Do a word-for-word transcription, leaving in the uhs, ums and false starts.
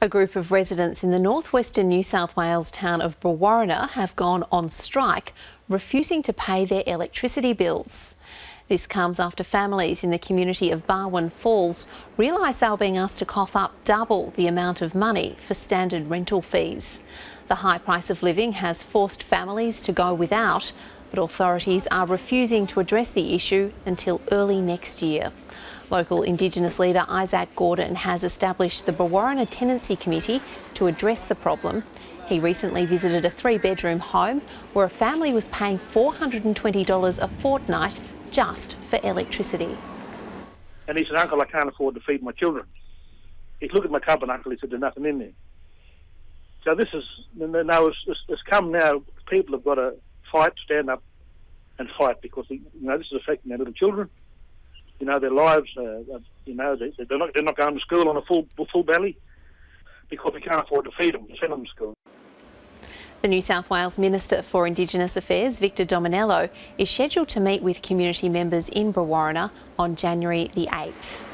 A group of residents in the northwestern New South Wales town of Brewarrina have gone on strike, refusing to pay their electricity bills. This comes after families in the community of Barwon Falls realise they were being asked to cough up double the amount of money for standard rental fees. The high price of living has forced families to go without, but authorities are refusing to address the issue until early next year. Local Indigenous leader Isaac Gordon has established the Brewarrina Tenancy Committee to address the problem. He recently visited a three-bedroom home where a family was paying four hundred and twenty dollars a fortnight just for electricity. And he said, "Uncle, I can't afford to feed my children." He looked at my cupboard, Uncle, he said, "There's nothing in there." So this is, now it's, it's, it's come now, people have got to fight, stand up and fight, because, you know, this is affecting their little children. You know, their lives, uh, you know, they, they're, not, they're not going to school on a full, full belly because we can't afford to feed them, to send them to school. The New South Wales Minister for Indigenous Affairs, Victor Dominello, is scheduled to meet with community members in Brewarrina on January the eighth.